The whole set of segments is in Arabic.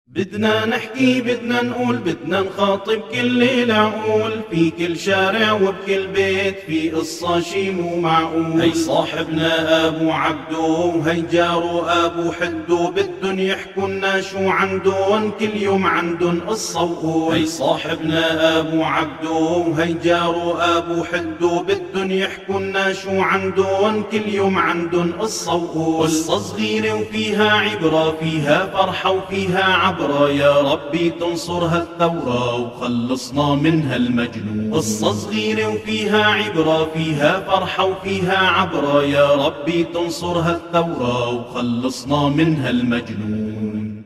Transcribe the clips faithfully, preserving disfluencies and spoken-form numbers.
بدنا نحكي بدنا نقول بدنا نخاطب كل العقول، في كل شارع وبكل بيت في قصة شي مو معقول. هي صاحبنا ابو عبدو وهي جاره ابو حدو، بدن يحكولنا شو عندن كل يوم عندن قصة وقول. هي صاحبنا ابو عبدو وهي جاره ابو حدو، بدن يحكولنا شو عندن كل يوم عندن قصة وقول. قصة صغيرة وفيها عبرة، فيها فرحة وفيها عبرة، يا ربي تنصر هالثورة وخلصنا من هالمجنون. قصة صغيرة وفيها عبرة، فيها فرحة وفيها عبرة، يا ربي تنصر هالثورة وخلصنا من هالمجنون.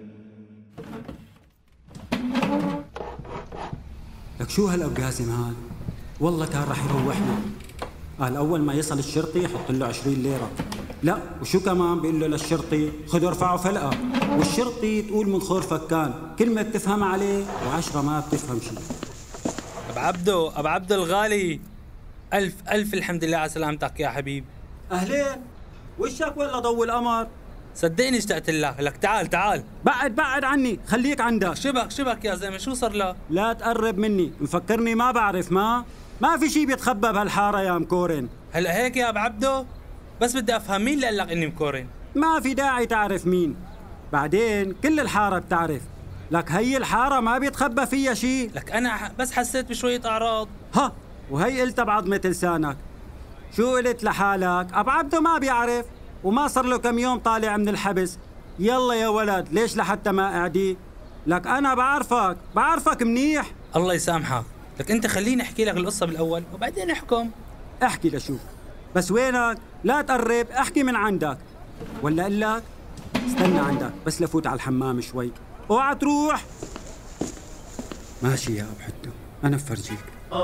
لك شو هالقاسم هاد؟ والله كان رح يروحنا. قال أول ما يصل الشرطي يحط له عشرين ليرة. لا وشو كمان بيقول له للشرطي خذ ارفعه فلقة، والشرطي تقول من خور فكان، كلمة بتفهم عليه وعشرة ما بتفهم شيء. أبو عبدو أبو عبدو الغالي، ألف ألف الحمد لله على سلامتك يا حبيب. أهلين، وشك ولا ضوء القمر؟ صدقني اشتقت لك. لك تعال تعال بعد بعد عني، خليك عندك. شبك شبك يا زلمة، شو صار لك؟ لا تقرب مني، مفكرني ما بعرف؟ ما ما في شي بيتخبى بهالحارة يا مكورن. هلا هيك يا أبو عبدو؟ بس بدي أفهم مين اللي قال لك إني مكورن؟ ما في داعي تعرف مين، بعدين كل الحارة بتعرف. لك هي الحارة ما بيتخبى فيها شي. لك أنا بس حسيت بشوية أعراض. ها وهي قلتها بعظمة لسانك. شو قلت لحالك؟ أبو عبدو ما بيعرف وما صار له كم يوم طالع من الحبس. يلا يا ولد ليش لحتى ما قاعدين؟ لك أنا بعرفك بعرفك منيح. الله يسامحك. لك أنت خليني أحكي لك القصة بالأول وبعدين أحكم. احكي لشوف، بس وينك؟ لا تقرب، احكي من عندك. ولا اقول لك استنى عندك بس لفوت على الحمام شوي. اوعى تروح. ماشي يا ابو حدو، انا بفرجيك.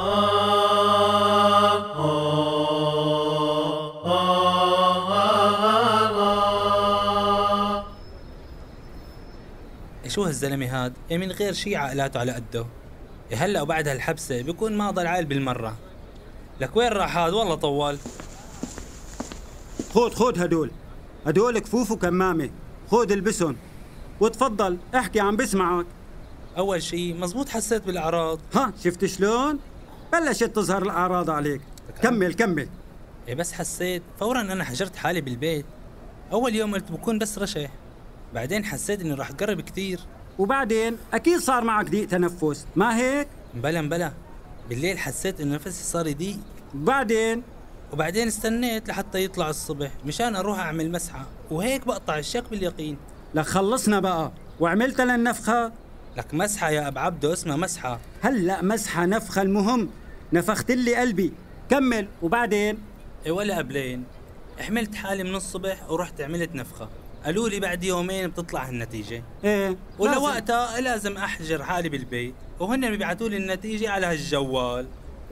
شو هالزلمة هاد؟ إيه من غير شي عقلاته على قده. إيه هلا وبعد هالحبسة بيكون ما ضل عال بالمرة. لك وين راح هاد؟ والله طول. خود خود هدول هدول كفوف وكمامة، خود البسهم وتفضل احكي عم بسمعك. أول شي مزبوط حسيت بالأعراض. ها شفت شلون؟ بلشت تظهر الأعراض عليك. كمل كمل. إيه بس حسيت فورا أنا حجرت حالي بالبيت. أول يوم قلت بكون بس رشح، بعدين حسيت إني راح أقرب كتير، وبعدين أكيد صار معك ضيق تنفس، ما هيك؟ مبلا مبلا بالليل حسيت إنه نفسي صار يضيق. بعدين وبعدين استنيت لحتى يطلع الصبح مشان أروح أعمل مسحة، وهيك بقطع الشك باليقين. لك خلصنا بقى، وعملت للنفخة؟ لك مسحة يا أبو عبدو، اسمها مسحة. هلأ مسحة نفخة، المهم نفخت لي قلبي. كمل وبعدين؟ إيه ولا قبلين حملت حالي من الصبح ورحت عملت نفخة، قالوا لي بعد يومين بتطلع النتيجة. ايه ولوقتها لازم احجر حالي بالبيت، وهن بيبعتوا لي النتيجة على هالجوال.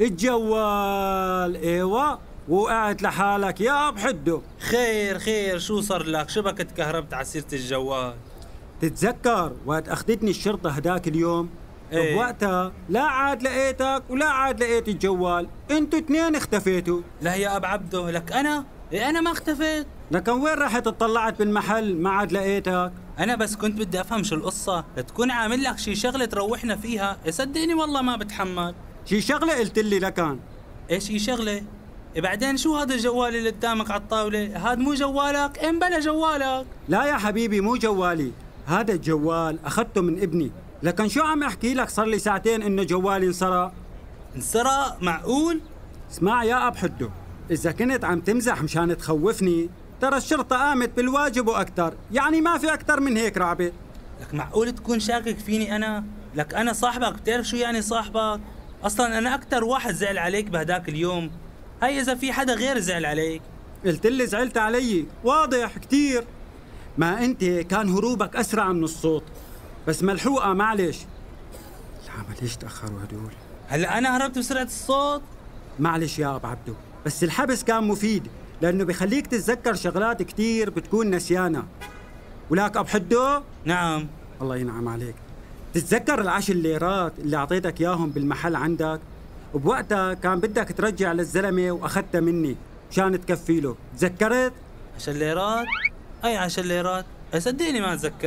الجوال ايوه، وقعت لحالك يا بحده. خير خير شو صار لك؟ شبكة كهربت على سيرة الجوال. تتذكر وقت اخذتني الشرطة هداك اليوم؟ ايه. وقتها لا عاد لقيتك ولا عاد لقيت الجوال، انتوا اثنين اختفيتوا. لا يا ابو عبدو، لك انا إيه انا ما اختفيت. لكن وين رحت؟ اطلعت بالمحل ما عاد لقيتك. انا بس كنت بدي افهم شو القصة، لتكون عامل لك شي شغلة تروحنا فيها. صدقني والله ما بتحمل. شي شغلة قلت لي لكان. ايش شي شغلة؟ إيه بعدين شو هذا الجوال اللي قدامك على الطاولة؟ هاد مو جوالك؟ ام بلا جوالك. لا يا حبيبي مو جوالي، هذا الجوال اخذته من ابني. لكن شو عم احكي لك، صار لي ساعتين انه جوالي انسرق. انسرق؟ معقول؟ اسمع يا اب حدو، اذا كنت عم تمزح مشان تخوفني، ترى الشرطة قامت بالواجب واكثر، يعني ما في اكثر من هيك رعبة. لك معقول تكون شاكك فيني انا؟ لك انا صاحبك، بتعرف شو يعني صاحبك؟ اصلا انا اكثر واحد زعل عليك بهداك اليوم. هاي اذا في حدا غير زعل عليك. قلت لي زعلت علي، واضح كثير. ما انت كان هروبك اسرع من الصوت، بس ملحوقة معلش. العمل ليش تأخروا هدول؟ هلا أنا هربت بسرعة الصوت؟ معلش يا أبو عبدو، بس الحبس كان مفيد لأنه بخليك تتذكر شغلات كتير بتكون نسيانة. ولك أبو حدو؟ نعم. الله ينعم عليك. تتذكر العشر ليرات اللي أعطيتك ياهم بالمحل عندك؟ وبوقتها كان بدك ترجع للزلمة وأخذتها مني مشان تكفي له، تذكرت؟ عشر ليرات؟ أي عشر ليرات؟ صدقني ما تذكرت.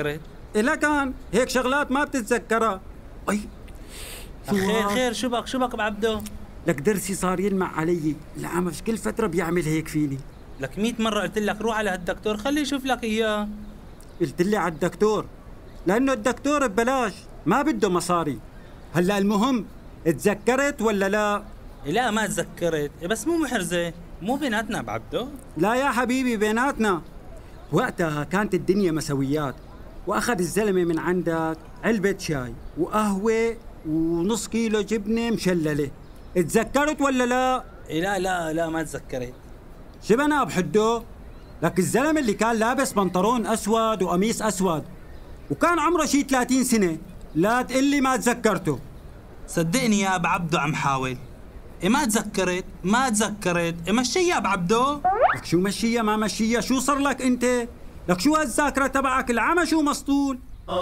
إلا كان هيك شغلات ما بتتذكرها. أي خير خير شو بك شو بك ابو عبده؟ لك درسي صار يلمع علي، العمش كل فترة بيعمل هيك فيني. لك مئة مرة قلت لك روح على هالدكتور خليه يشوف لك اياه. قلت لي على الدكتور لأنه الدكتور ببلاش ما بده مصاري. هلا المهم تذكرت ولا لا؟ لا ما تذكرت، بس مو محرزة، مو بيناتنا ابو عبده. لا يا حبيبي بيناتنا. وقتها كانت الدنيا مسويات، واخذ الزلمه من عندك علبه شاي وقهوه ونص كيلو جبنه مشلله. تذكرت ولا لا؟ لا لا لا ما تذكرت. شبنا بحده؟ لك الزلمه اللي كان لابس بنطلون اسود وقميص اسود وكان عمره شي ثلاثين سنه، لا تقلي ما تذكرته. صدقني يا ابو عبده عم حاول. إيه ما تذكرت ما تذكرت، إيه مشي يا ابو عبده. لك شو مشيها ما مشيها، شو صار لك انت؟ لك شو هالذاكره تبعك العمى شو مسطول؟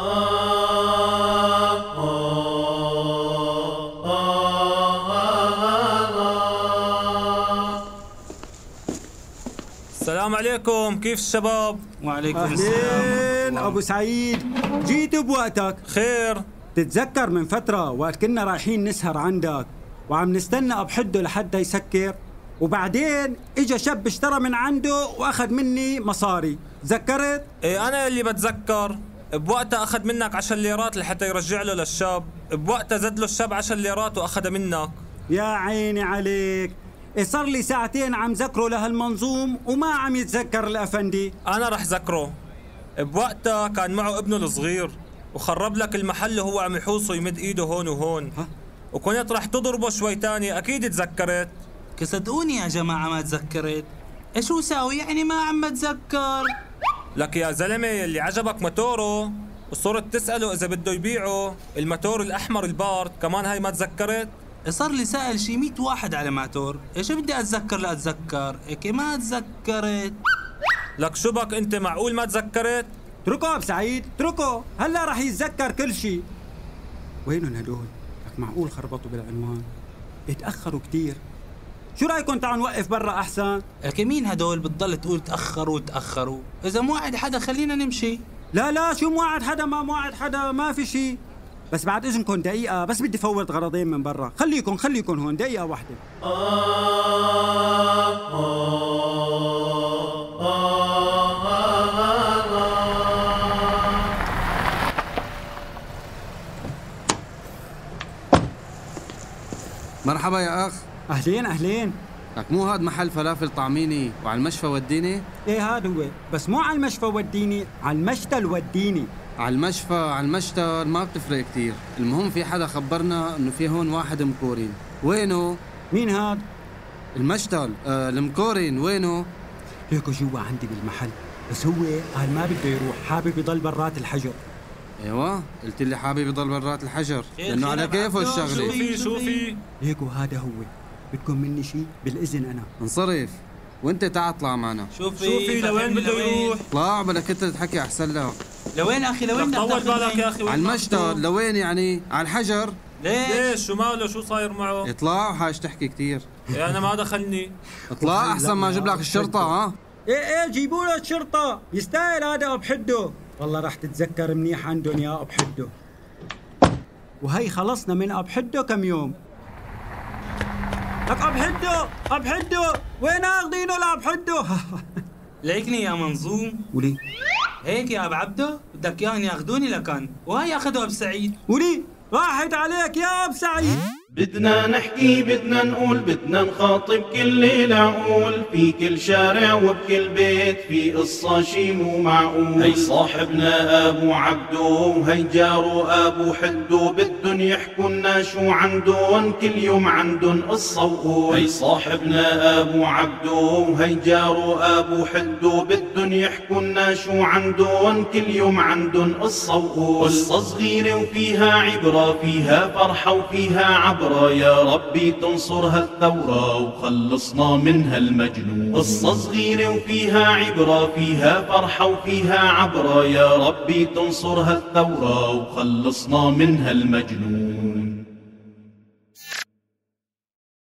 السلام عليكم، كيف الشباب؟ وعليكم السلام. ابو سعيد جيت بوقتك. خير. تتذكر من فتره وقت كنا رايحين نسهر عندك وعم نستنى ابحده لحتى يسكر، وبعدين اجى شاب اشترى من عنده واخذ مني مصاري، تذكرت؟ ايه انا اللي بتذكر. بوقتها اخذ منك عشر ليرات لحتى يرجع له للشاب، بوقتها زد له الشاب عشر ليرات واخذها منك. يا عيني عليك، إيه صار لي ساعتين عم ذكره لهالمنظوم وما عم يتذكر الافندي. انا رح ذكره. بوقتها كان معه ابنه الصغير وخرب لك المحل وهو عم يحوصه يمد ايده هون وهون. ها؟ وكنت رح تضربه شوي تاني، اكيد تذكرت. صدقوني يا جماعة ما تذكرت. ايش شو ساوي يعني ما عم بتذكر؟ لك يا زلمة اللي عجبك موتوره وصرت تسأله إذا بده يبيعه، الموتور الأحمر البارد كمان هاي ما تذكرت؟ صار لي سائل شي مئة واحد على ماتور، ايش بدي اتذكر لا اتذكر، هيك ما تذكرت. لك شو بك انت معقول ما تذكرت؟ اتركه ابو سعيد اتركه، هلا رح يتذكر كل شيء. وينهم هدول؟ لك معقول خربطوا بالعنوان؟ اتأخروا كتير. شو رايكم تعالوا نوقف برا احسن؟ لك مين هدول بتضل تقول تأخروا تأخروا؟ إذا موعد حدا خلينا نمشي. لا لا شو موعد حدا ما موعد حدا ما في شيء. بس بعد اذنكم دقيقة، بس بدي فوت غرضين من برا، خليكم خليكم هون دقيقة واحدة. مرحبا يا اخ. اهلين اهلين. لك مو هاد محل فلافل طعميني وعلى المشفى وديني؟ ايه هاد هو، بس مو على المشفى وديني، على المشتل وديني. على المشفى على المشتل ما بتفرق كتير، المهم في حدا خبرنا انه في هون واحد مكورين. وينه؟ مين هاد؟ المشتل آه المكورين وينه؟ ليكو جوا عندي بالمحل، بس هو قال ما بده يروح، حابب يضل برات الحجر. ايوه قلت لي حابب يضل برات الحجر لانه على كيفه الشغله. شو في شو في؟ ليكو هذا هو. بدكم مني شيء؟ بالاذن انا انصرف وانت تعال اطلع معنا. شوف شو في لوين بده يروح؟ اطلع بلا انت تحكي احسن لك. لوين اخي لوين بدك طول بالك يا اخي. على المشتل لوين يعني؟ على الحجر. ليش؟ ليش شو ماله شو صاير معه؟ اطلع وحاج تحكي كثير. يا انا ما دخلني. اطلع احسن ما اجيب لك الشرطه. ها ايه ايه جيبوا له الشرطه، يستاهل هذا بحده. والله راح تتذكر منيح عندهم يا ابحده. وهي خلصنا من ابحده كم يوم. لك ابحده ابحده وين اخذينه لابحده؟ ليكني يا منظوم. ولي هيك يا ابو عبده بدك اياهم ياخذوني لكان، وهي اخذوا ابو سعيد. ولي راحت عليك يا ابو سعيد. بدنا نحكي بدنا نقول بدنا نخاطب كل ليلة عقول، في كل شارع وبكل بيت في قصة شي مو معقول. هي صاحبنا ابو عبدو هي جارو ابو حدو، بدن يحكولنا شو عندن كل يوم عندن قصة وقول. هي صاحبنا ابو عبدو هي جارو ابو حدو، بدن يحكولنا شو عندن كل يوم عندن قصة وقول. قصة صغيرة وفيها عبرة، فيها فرحة وفيها عبرة، يا ربي تنصر هالثورة وخلصنا من هالمجنون. قصة صغيرة وفيها عبرة، فيها فرحة وفيها عبرة، يا ربي تنصر هالثورة وخلصنا من هالمجنون.